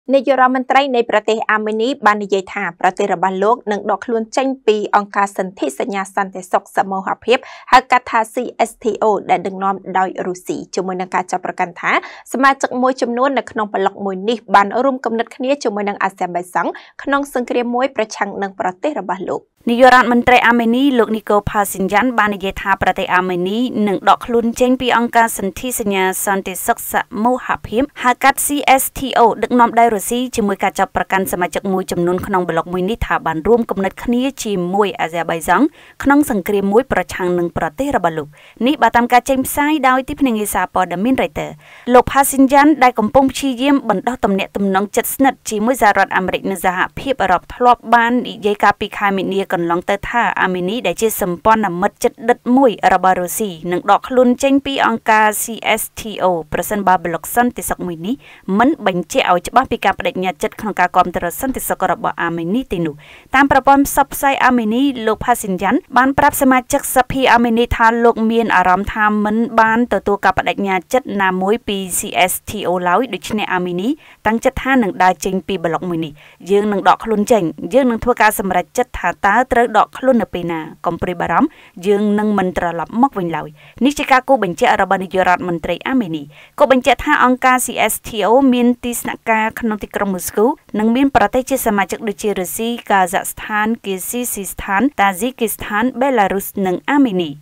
នាយករដ្ឋមន្ត្រីនៃប្រទេសអាមេនីបាននិយាយថាប្រទេសរបស់លោកនឹងដកខ្លួនចេញពីអង្គការសន្ធិសញ្ញាសន្តិសុខសមូហភាពហៅកាត់ថា CSTO ដែលដឹកនាំដោយរុស្ស៊ីជាមួយនឹងការចាប់ប្រកាន់ថាសមាជិកមួយចំនួននៅក្នុងប្លុកមួយនេះបានរួមគំនិតគ្នាជាមួយនឹងអាស៊ាបៃសង់ក្នុងសង្គ្រាមមួយប្រឆាំងនឹងប្រទេសរបស់លោកនាយករដ្ឋមន្ត្រីអាមេនីលោកនីកូផាស៊ីនយ៉ាន់បាននិយាយថាប្រទេសអាមេនីនឹងដកខ្លួនចេញពីអង្គការសន្ធិសញ្ញាសន្តិសុខសមូហភាពហៅកាត់ CSTO ដឹកនាំដោយរុស្ស៊ីជាមួយការចាប់ប្រកាន់សមាជិកមួយចំនួនក្នុងប្លុកមួយនេះថាបានរួមគំនិតគ្នាជាមួយអាស៊ាបៃសង់ក្នុងសង្គ្រាមមួយប្រឆាំងនឹងប្រទេសរបស់លោកនេះបើតាមការចេញផ្សាយដោយទីភ្នាក់ងារសារព័ត៌មាន Reuters លោកផាស៊ីនយ៉ាន់ដែលកំពុងព្យាយាមបណ្ដោះទំនាក់ទំនងជិតស្និទ្ធជាមួយសហរដ្ឋអាមេរិកនិងសហភាពអឺរ៉ុបធ្លាប់បាននិយាយកាលពីខែមីនាកន្លងទៅថាអាមេនីដែលជាសម្ព័ន្ធមិត្តជិតដិតមួយរបស់រុស្ស៊ីនឹងដកខ្លួនចេញពីអង្គការ CSTO ប្រសិនបើប្លុកសន្តិសុខមួយនេះមិនបញ្ជាក់ឲ្យច្បាស់ពីការបដិញ្ញាចិត្តក្នុងការគាំទ្រសន្តិសុខរបស់អាមេនីទេនោះតាមប្រព័ន្ធផ្សព្វផ្សាយអាមេនីលោកផាស៊ីនយ៉ាន់បានប្រាប់សមាជិកសភាអាមេនីថាលោកមានអារម្មណ៍ថាមិនបានទទួលការបដិញ្ញាចិត្តណាមួយពី CSTO ឡើយដូច្នេះអាមេនីតាំងចិត្តថានឹងដើរចេញពីប្លុកមួយនេះយើងនឹងដកខ្លួនចេញយើងនឹងធ្វើការសម្រេចចិត្តថាតើត្រូវដកខ្លួននៅពេលណាកុំព្រួយបារម្ភយើងនឹងមិនត្រឡប់មកវិញឡើយនេះជាការគូបញ្ជាក់របស់នាយករដ្ឋមន្ត្រីអាមេនីក៏បញ្ជាក់ថាអង្គការ CSTO មានទីស្នាក់ការក្នុងទីក្រុងមូស្គូនិងមានប្រទេសជាសមាជិកដូចជារុស្ស៊ីកាហ្សាក់ស្ថានគីស៊ីស៊ីស្ថានតាស៊ីគីស្ថានបេឡារុសនិងអាមេនី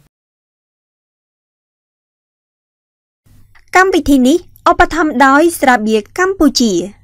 កម្មវិធីនេះឧបត្ថម្ភដោយស្រាបៀរកម្ពុជា